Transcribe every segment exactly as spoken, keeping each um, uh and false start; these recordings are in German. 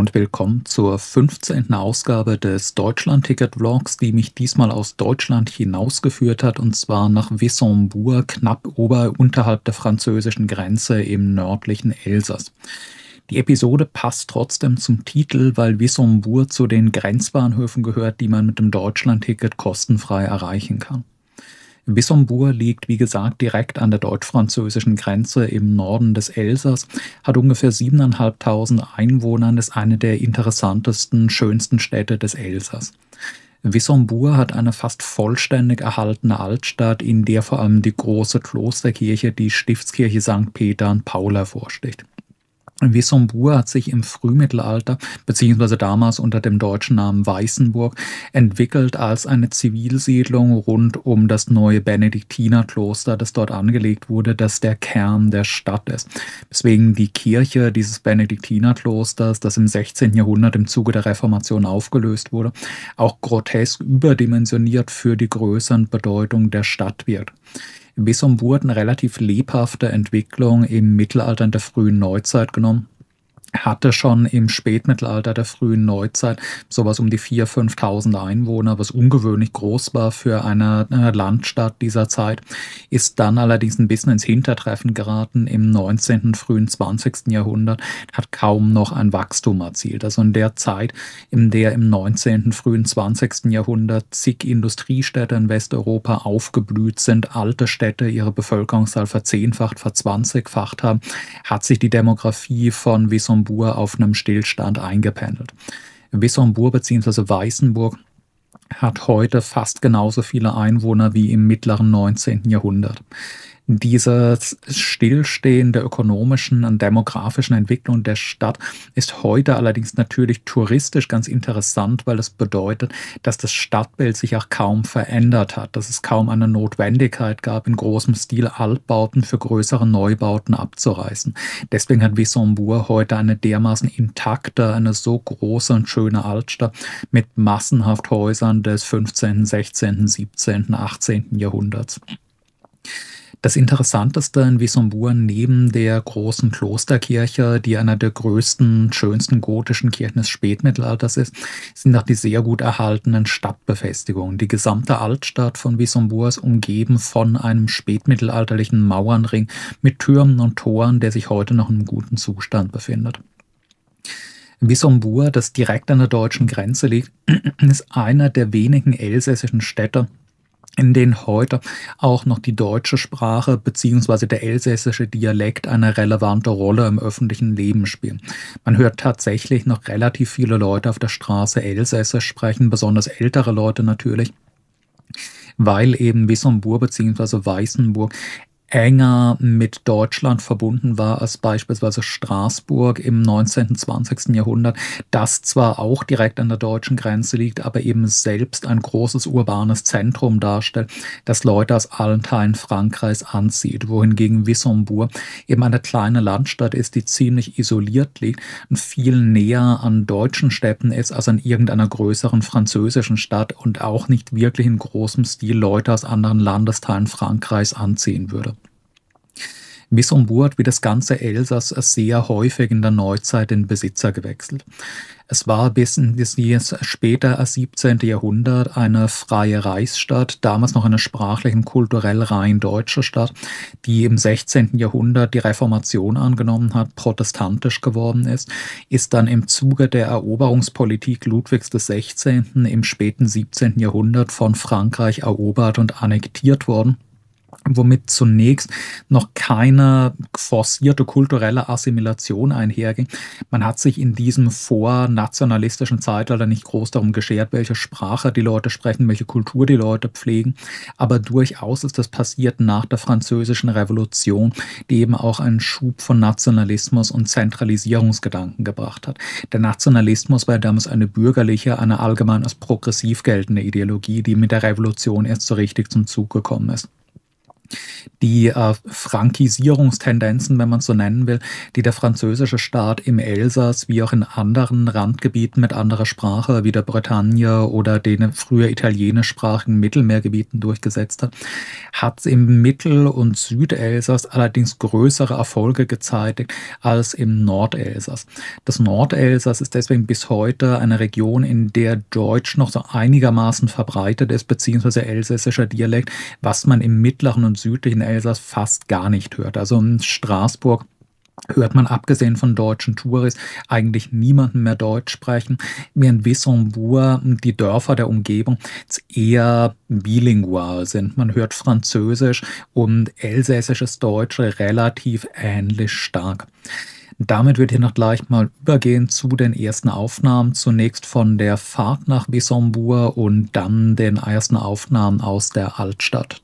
und willkommen zur fünfzehnten Ausgabe des Deutschland-Ticket-Vlogs, die mich diesmal aus Deutschland hinausgeführt hat, und zwar nach Wissembourg, knapp ober unterhalb der französischen Grenze im nördlichen Elsass. Die Episode passt trotzdem zum Titel, weil Wissembourg zu den Grenzbahnhöfen gehört, die man mit dem Deutschland-Ticket kostenfrei erreichen kann. Wissembourg liegt, wie gesagt, direkt an der deutsch-französischen Grenze im Norden des Elsass, hat ungefähr siebentausendfünfhundert Einwohner und ist eine der interessantesten, schönsten Städte des Elsass. Wissembourg hat eine fast vollständig erhaltene Altstadt, in der vor allem die große Klosterkirche, die Stiftskirche Sankt Peter und Paul, hervorsticht. Wissembourg hat sich im Frühmittelalter, beziehungsweise damals unter dem deutschen Namen Weißenburg, entwickelt als eine Zivilsiedlung rund um das neue Benediktinerkloster, das dort angelegt wurde, das der Kern der Stadt ist. Deswegen die Kirche dieses Benediktinerklosters, das im sechzehnten Jahrhundert im Zuge der Reformation aufgelöst wurde, auch grotesk überdimensioniert für die Größe und Bedeutung der Stadt wirkt. Wissembourg hat eine relativ lebhafte Entwicklung im Mittelalter und der frühen Neuzeit genommen. Hatte schon im Spätmittelalter der frühen Neuzeit sowas um die viertausend, fünftausend Einwohner, was ungewöhnlich groß war für eine, eine Landstadt dieser Zeit, ist dann allerdings ein bisschen ins Hintertreffen geraten im neunzehnten, frühen zwanzigsten Jahrhundert, hat kaum noch ein Wachstum erzielt. Also in der Zeit, in der im neunzehnten, frühen zwanzigsten Jahrhundert zig Industriestädte in Westeuropa aufgeblüht sind, alte Städte ihre Bevölkerungszahl verzehnfacht, verzwanzigfacht haben, hat sich die Demografie von Wissembourg auf einem Stillstand eingependelt. Wissembourg bzw. Weißenburg hat heute fast genauso viele Einwohner wie im mittleren neunzehnten Jahrhundert. Dieses Stillstehen der ökonomischen und demografischen Entwicklung der Stadt ist heute allerdings natürlich touristisch ganz interessant, weil das bedeutet, dass das Stadtbild sich auch kaum verändert hat, dass es kaum eine Notwendigkeit gab, in großem Stil Altbauten für größere Neubauten abzureißen. Deswegen hat Wissembourg heute eine dermaßen intakte, eine so große und schöne Altstadt mit massenhaft Häusern des fünfzehnten, sechzehnten, siebzehnten, achtzehnten Jahrhunderts. Das Interessanteste in Wissembourg neben der großen Klosterkirche, die einer der größten, schönsten gotischen Kirchen des Spätmittelalters ist, sind auch die sehr gut erhaltenen Stadtbefestigungen. Die gesamte Altstadt von Wissembourg ist umgeben von einem spätmittelalterlichen Mauernring mit Türmen und Toren, der sich heute noch in einem guten Zustand befindet. Wissembourg, das direkt an der deutschen Grenze liegt, ist einer der wenigen elsässischen Städte, in denen heute auch noch die deutsche Sprache bzw. der elsässische Dialekt eine relevante Rolle im öffentlichen Leben spielen. Man hört tatsächlich noch relativ viele Leute auf der Straße Elsässisch sprechen, besonders ältere Leute natürlich, weil eben Wissembourg bzw. Weißenburg enger mit Deutschland verbunden war als beispielsweise Straßburg im neunzehnten, zwanzigsten Jahrhundert, das zwar auch direkt an der deutschen Grenze liegt, aber eben selbst ein großes urbanes Zentrum darstellt, das Leute aus allen Teilen Frankreichs anzieht, wohingegen Wissembourg eben eine kleine Landstadt ist, die ziemlich isoliert liegt und viel näher an deutschen Städten ist als an irgendeiner größeren französischen Stadt und auch nicht wirklich in großem Stil Leute aus anderen Landesteilen Frankreichs anziehen würde. Wissembourg hat wie das ganze Elsass sehr häufig in der Neuzeit den Besitzer gewechselt. Es war bis in das später siebzehnte Jahrhundert eine freie Reichsstadt, damals noch eine sprachlich und kulturell rein deutsche Stadt, die im sechzehnten Jahrhundert die Reformation angenommen hat, protestantisch geworden ist, ist dann im Zuge der Eroberungspolitik Ludwigs des Sechzehnten im späten siebzehnten Jahrhundert von Frankreich erobert und annektiert worden, womit zunächst noch keine forcierte kulturelle Assimilation einherging. Man hat sich in diesem vornationalistischen Zeitalter nicht groß darum geschert, welche Sprache die Leute sprechen, welche Kultur die Leute pflegen, aber durchaus ist das passiert nach der Französischen Revolution, die eben auch einen Schub von Nationalismus und Zentralisierungsgedanken gebracht hat. Der Nationalismus war damals eine bürgerliche, eine allgemein als progressiv geltende Ideologie, die mit der Revolution erst so richtig zum Zug gekommen ist. Die äh, Frankisierungstendenzen, wenn man es so nennen will, die der französische Staat im Elsass wie auch in anderen Randgebieten mit anderer Sprache wie der Bretagne oder den früher italienischsprachigen Mittelmeergebieten durchgesetzt hat, hat im Mittel- und Südelsass allerdings größere Erfolge gezeitigt als im Nordelsass. Das Nordelsass ist deswegen bis heute eine Region, in der Deutsch noch so einigermaßen verbreitet ist, beziehungsweise elsässischer Dialekt, was man im mittleren und südlichen Elsass fast gar nicht hört. Also in Straßburg hört man abgesehen von deutschen Touris eigentlich niemanden mehr Deutsch sprechen, während Wissembourg, die Dörfer der Umgebung, eher bilingual sind. Man hört Französisch und elsässisches Deutsch relativ ähnlich stark. Damit würde ich noch gleich mal übergehen zu den ersten Aufnahmen. Zunächst von der Fahrt nach Wissembourg und dann den ersten Aufnahmen aus der Altstadt.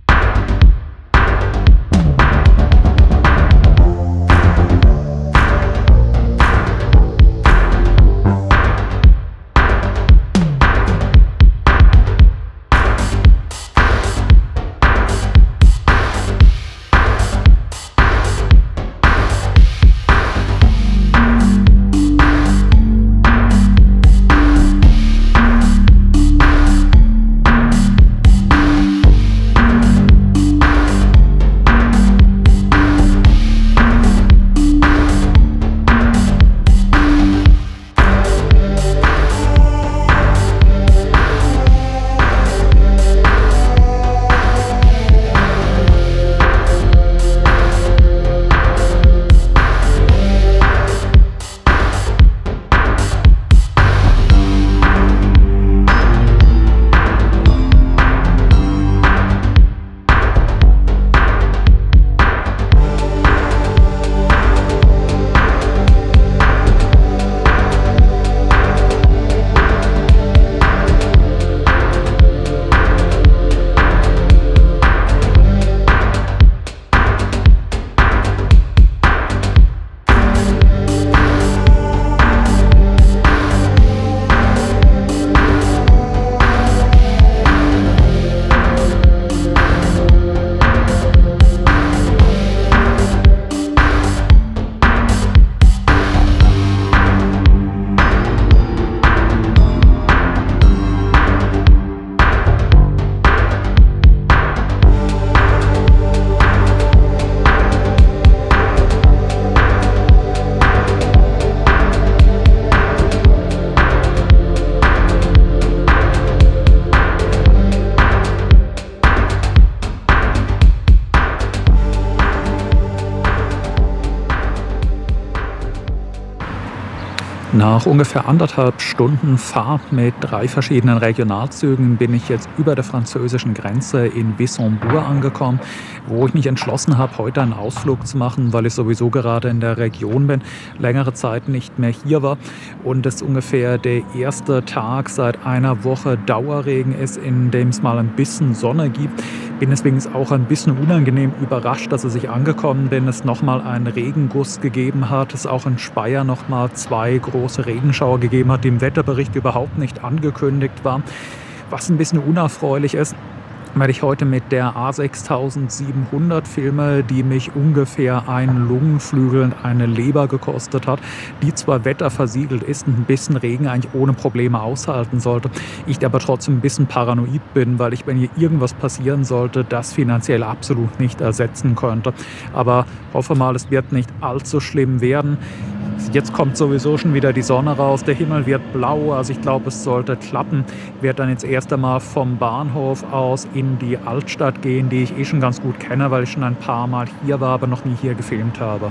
Nach ungefähr anderthalb Stunden Fahrt mit drei verschiedenen Regionalzügen bin ich jetzt über der französischen Grenze in Wissembourg angekommen, wo ich mich entschlossen habe, heute einen Ausflug zu machen, weil ich sowieso gerade in der Region bin, längere Zeit nicht mehr hier war und es ungefähr der erste Tag seit einer Woche Dauerregen ist, in dem es mal ein bisschen Sonne gibt. Bin deswegen auch ein bisschen unangenehm überrascht, dass ich angekommen bin, es nochmal einen Regenguss gegeben hat, es auch in Speyer nochmal zwei große Regenschauer gegeben hat, die im Wetterbericht überhaupt nicht angekündigt waren. Was ein bisschen unerfreulich ist, weil ich heute mit der A sechstausendsiebenhundert filme, die mich ungefähr einen Lungenflügel und eine Leber gekostet hat, die zwar wetterversiegelt ist und ein bisschen Regen eigentlich ohne Probleme aushalten sollte, ich aber trotzdem ein bisschen paranoid bin, weil ich, wenn hier irgendwas passieren sollte, das finanziell absolut nicht ersetzen könnte. Aber hoffe mal, es wird nicht allzu schlimm werden. Jetzt kommt sowieso schon wieder die Sonne raus, der Himmel wird blau, also ich glaube, es sollte klappen. Ich werde dann jetzt erst einmal vom Bahnhof aus in die Altstadt gehen, die ich eh schon ganz gut kenne, weil ich schon ein paar Mal hier war, aber noch nie hier gefilmt habe.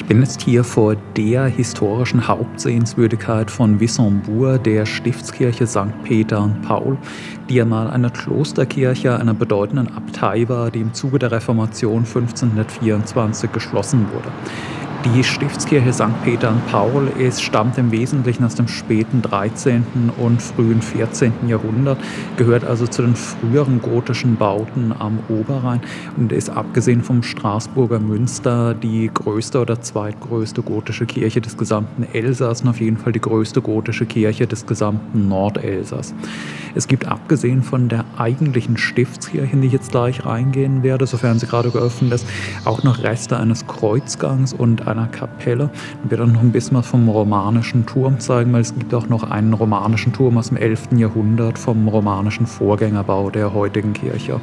Ich bin jetzt hier vor der historischen Hauptsehenswürdigkeit von Wissembourg, der Stiftskirche Sankt Peter und Paul, die ja mal eine Klosterkirche einer bedeutenden Abtei war, die im Zuge der Reformation fünfzehnhundertvierundzwanzig geschlossen wurde. Die Stiftskirche Sankt Peter und Paul ist, stammt im Wesentlichen aus dem späten dreizehnten und frühen vierzehnten Jahrhundert, gehört also zu den früheren gotischen Bauten am Oberrhein und ist abgesehen vom Straßburger Münster die größte oder zweitgrößte gotische Kirche des gesamten Elsass und auf jeden Fall die größte gotische Kirche des gesamten Nordelsass. Es gibt abgesehen von der eigentlichen Stiftskirche, in die ich jetzt gleich reingehen werde, sofern sie gerade geöffnet ist, auch noch Reste eines Kreuzgangs und einer Kapelle. Ich werde dann noch ein bisschen was vom romanischen Turm zeigen, weil es gibt auch noch einen romanischen Turm aus dem elften Jahrhundert vom romanischen Vorgängerbau der heutigen Kirche.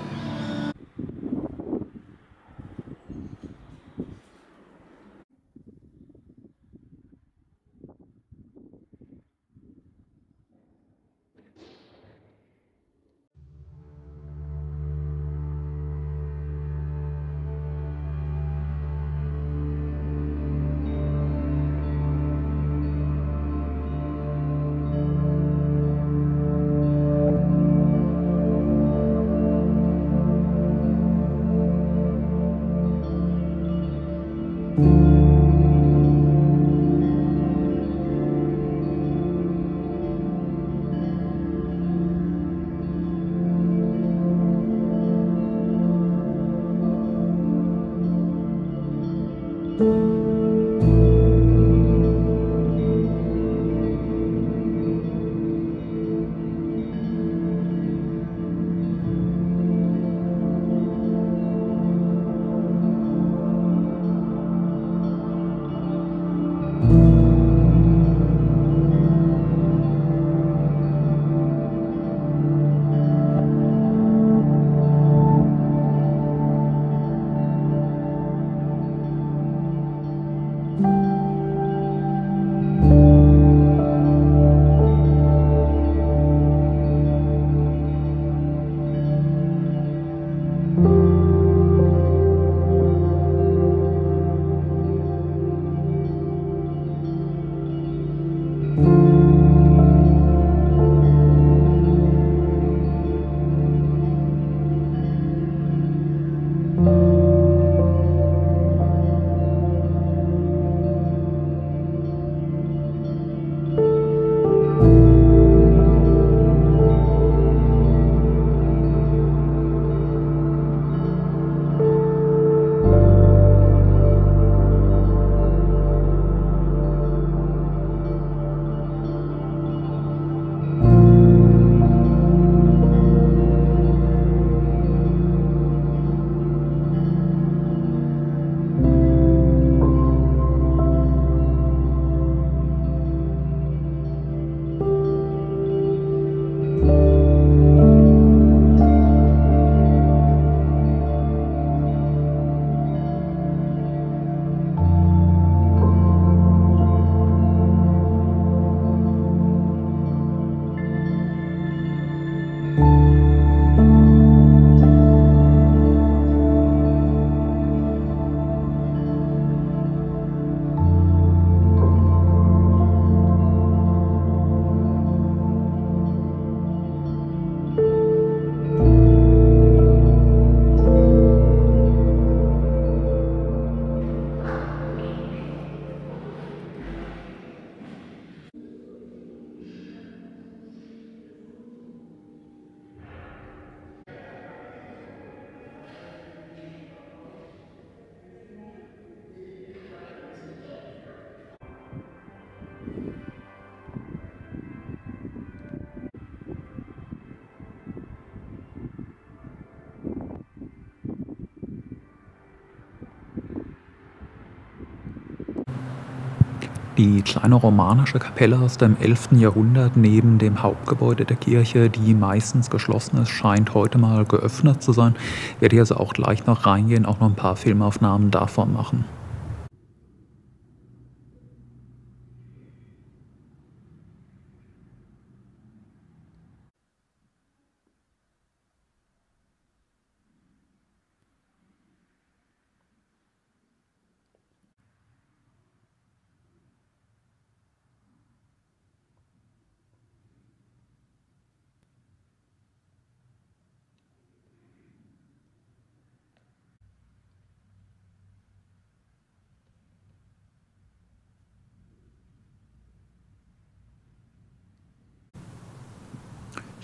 Die kleine romanische Kapelle aus dem elften Jahrhundert neben dem Hauptgebäude der Kirche, die meistens geschlossen ist, scheint heute mal geöffnet zu sein. Werde hier also auch gleich noch reingehen, auch noch ein paar Filmaufnahmen davon machen.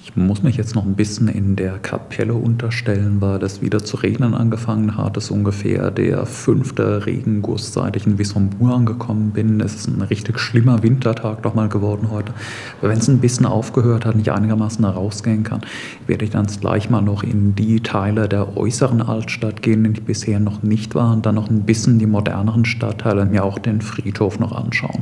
Ich muss mich jetzt noch ein bisschen in der Kapelle unterstellen, weil es wieder zu regnen angefangen hat. Es ist ungefähr der fünfte Regenguss, seit ich in Wissembourg angekommen bin. Es ist ein richtig schlimmer Wintertag doch mal geworden heute. Aber wenn es ein bisschen aufgehört hat und ich einigermaßen da rausgehen kann, werde ich dann gleich mal noch in die Teile der äußeren Altstadt gehen, in die ich bisher noch nicht war, und dann noch ein bisschen die moderneren Stadtteile und mir auch den Friedhof noch anschauen.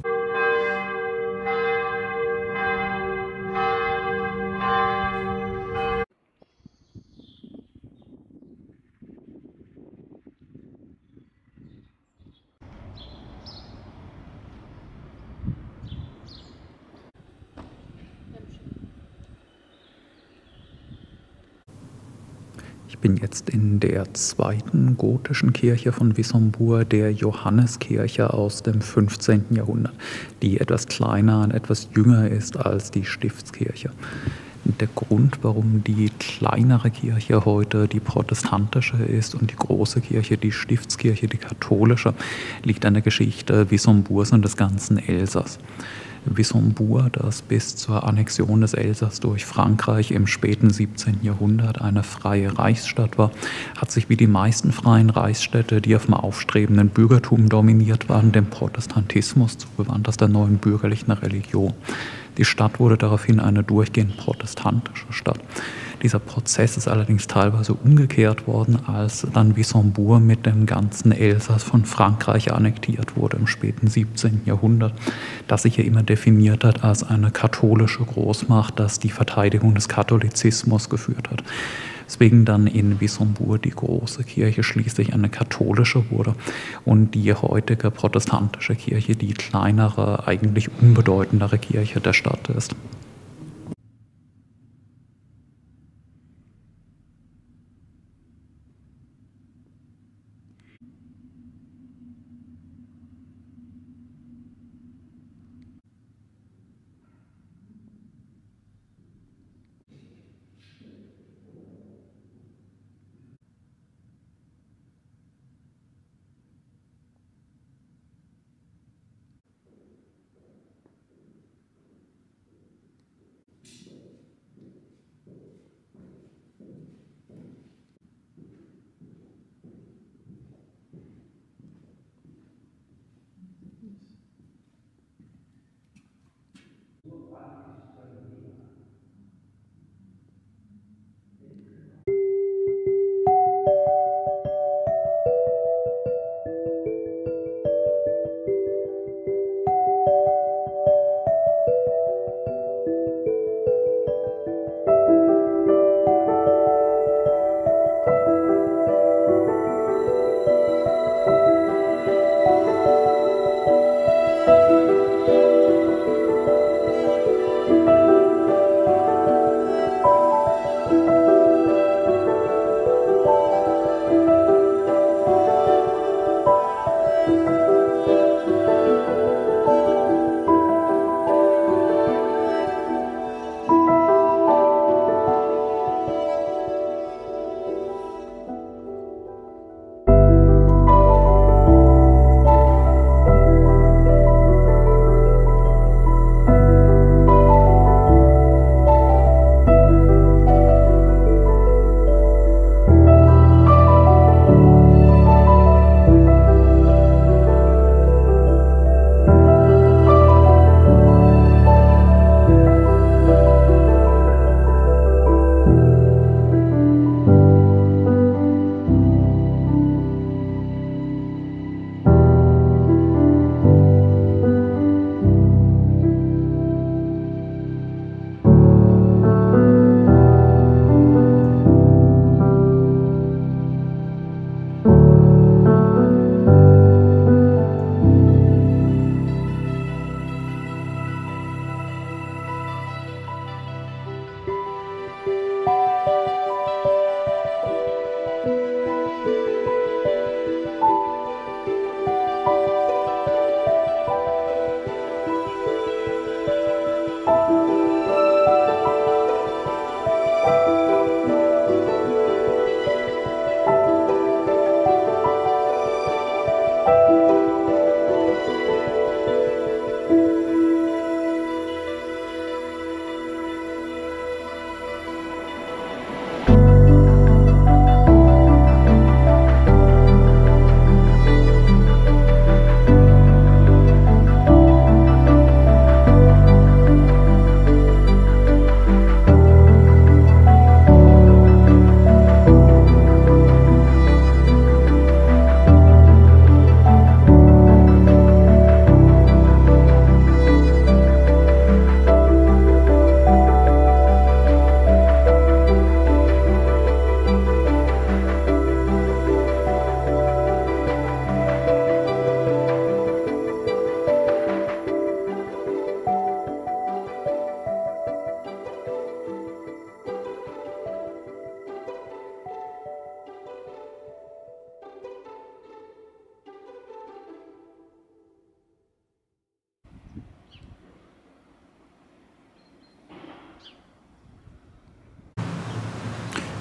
Ich bin jetzt in der zweiten gotischen Kirche von Wissembourg, der Johanneskirche aus dem fünfzehnten Jahrhundert, die etwas kleiner und etwas jünger ist als die Stiftskirche. Der Grund, warum die kleinere Kirche heute die protestantische ist und die große Kirche, die Stiftskirche, die katholische, liegt an der Geschichte Wissembourgs und des ganzen Elsass. Wissembourg, das bis zur Annexion des Elsass durch Frankreich im späten siebzehnten Jahrhundert eine freie Reichsstadt war, hat sich wie die meisten freien Reichsstädte, die auf dem aufstrebenden Bürgertum dominiert waren, dem Protestantismus zugewandt, als der neuen bürgerlichen Religion. Die Stadt wurde daraufhin eine durchgehend protestantische Stadt. Dieser Prozess ist allerdings teilweise umgekehrt worden, als dann Wissembourg mit dem ganzen Elsass von Frankreich annektiert wurde im späten siebzehnten Jahrhundert, das sich ja immer definiert hat als eine katholische Großmacht, das die Verteidigung des Katholizismus geführt hat. Deswegen dann in Wissembourg die große Kirche schließlich eine katholische wurde und die heutige protestantische Kirche die kleinere, eigentlich unbedeutendere Kirche der Stadt ist.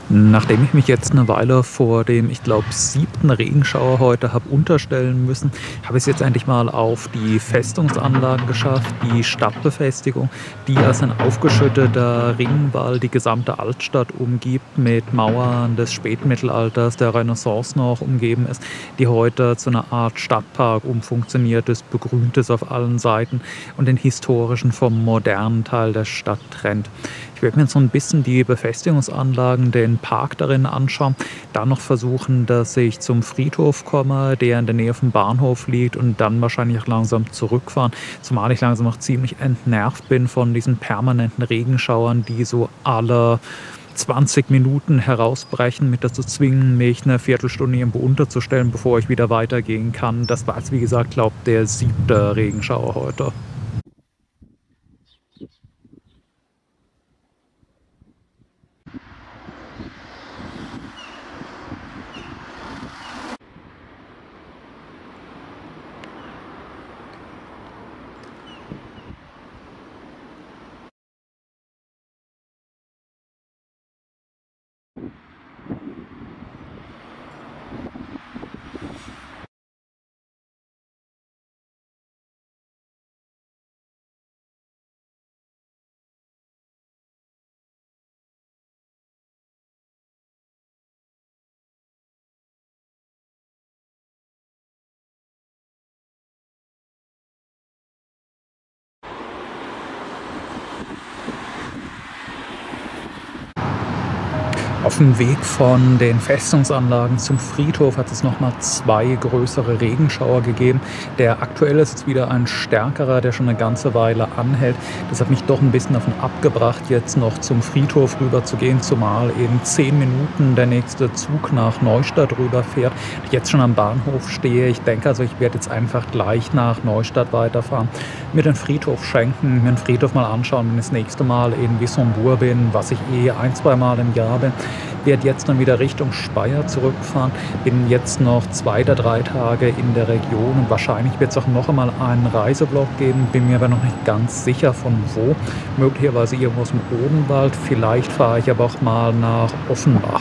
Nachdem ich mich jetzt eine Weile vor dem, ich glaube, siebten Regenschauer heute habe unterstellen müssen, habe ich es jetzt endlich mal auf die Festungsanlagen geschafft, die Stadtbefestigung, die als ein aufgeschütteter Ringwall die gesamte Altstadt umgibt, mit Mauern des Spätmittelalters, der Renaissance noch umgeben ist, die heute zu einer Art Stadtpark umfunktioniert ist, begrünt ist auf allen Seiten und den historischen vom modernen Teil der Stadt trennt. Ich werde mir jetzt so ein bisschen die Befestigungsanlagen, den Park darin anschauen, dann noch versuchen, dass ich zum Friedhof komme, der in der Nähe vom Bahnhof liegt, und dann wahrscheinlich auch langsam zurückfahren, zumal ich langsam auch ziemlich entnervt bin von diesen permanenten Regenschauern, die so alle zwanzig Minuten herausbrechen, mit dazu zwingen, mich eine Viertelstunde irgendwo unterzustellen, bevor ich wieder weitergehen kann. Das war jetzt, wie gesagt, glaube ich, der siebte Regenschauer heute. Auf dem Weg von den Festungsanlagen zum Friedhof hat es nochmal zwei größere Regenschauer gegeben. Der aktuelle ist jetzt wieder ein stärkerer, der schon eine ganze Weile anhält. Das hat mich doch ein bisschen davon abgebracht, jetzt noch zum Friedhof rüber zu gehen, zumal in zehn Minuten der nächste Zug nach Neustadt rüberfährt. Ich jetzt schon am Bahnhof stehe. Ich denke also, ich werde jetzt einfach gleich nach Neustadt weiterfahren, mir den Friedhof schenken, mir den Friedhof mal anschauen, wenn ich das nächste Mal in Wissembourg bin, was ich eh ein, zwei Mal im Jahr bin. Werde jetzt dann wieder Richtung Speyer zurückfahren. Bin jetzt noch zwei oder drei Tage in der Region und wahrscheinlich wird es auch noch einmal einen Reisevlog geben. Bin mir aber noch nicht ganz sicher von wo. Möglicherweise irgendwo aus dem Odenwald. Vielleicht fahre ich aber auch mal nach Offenbach.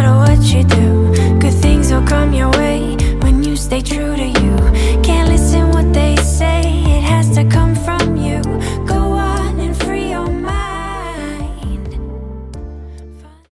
Stay true to you. Can't listen